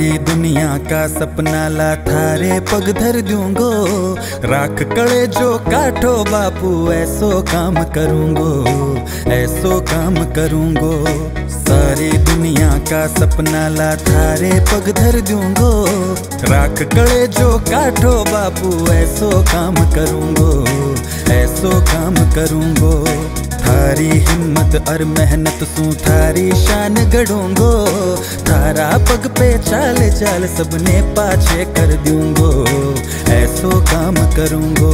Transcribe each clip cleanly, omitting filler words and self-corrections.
सारी दुनिया का सपना ला थारे पग धर दूंगो। राख कड़े जो काठो बापू ऐसो काम करूंगो, ऐसो काम करूंगो। सारी दुनिया का सपना ला थारे पग धर दूंगो। राख कड़े जो काठो बापू ऐसो काम करूंगो, ऐसो काम करूंगो। थारी हिम्मत और मेहनत सू थारी शान गढ़ूंगो। थारा पग पे चाल चाल सबने पाछे कर दूंगो, ऐसो काम करूंगो।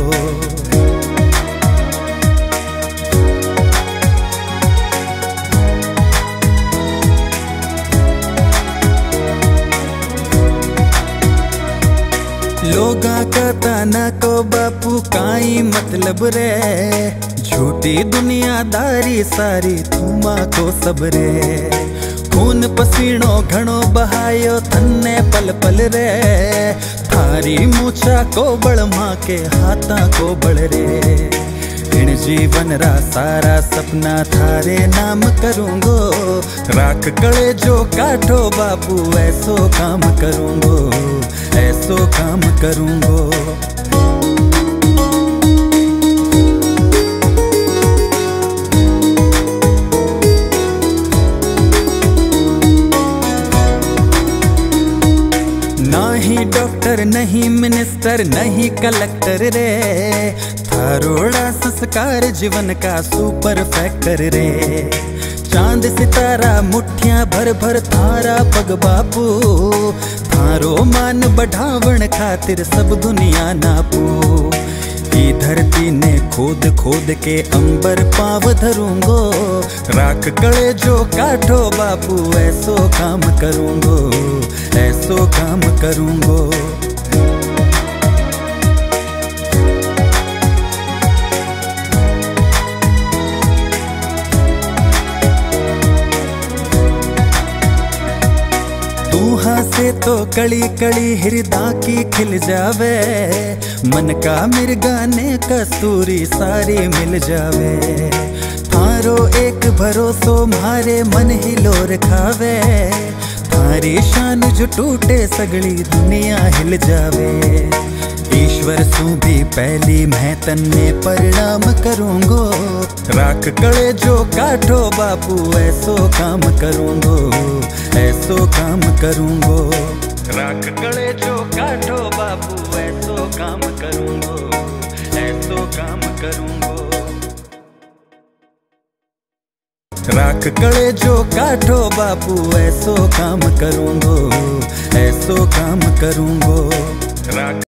लोगा का ताना को बापू काई मतलब रे। झूठी दुनियादारी सारी थूमा को सबरे। खून पसीनो घणो बहायो थन्ने पल पल रे। थारी मूछा को बड़ माँ के हाथा को बड़ रे। इन जीवन रा सारा सपना थारे नाम करूंगो। राख कड़े जो काठो बापू ऐसो काम करूंगो, ऐसो काम करूंगो। नहीं डॉक्टर नहीं मिनिस्टर नहीं कलेक्टर रे। थारोड़ा संस्कार जीवन का सुपर फैक्टर रे। चांद सितारा मुठ्ठियां भर भर थारा पग बापू। थारो मान बढ़ावण खातिर सब दुनिया नापू। ई धरती ने खोद खोद के अंबर पाव धरूंगो। राख कड़े जो काठो बापू ऐसो काम करूंगो, ऐसो काम करूंगो। तूहा से तो कड़ी कड़ी हृदय की खिल जावे। मन का मिर्गाने कस्तूरी सारी मिल जावे। थारो एक भरोसो मारे मन ही लोर खावे। थारी शान जो टूटे सगली दुनिया हिल जावे। ईश्वर सू भी पहली मैं तन्ने परिणाम करूंगो। राख कड़े जो काठो बापू ऐसो काम करूंगो, ऐसो काम करूंगो। राख कड़े जो काठो बापू ऐसो काम करूंगो, ऐसो काम करूंगो। राख कड़े जो काठो बापू ऐसो काम करूंगो, ऐसो काम करूंगो। राख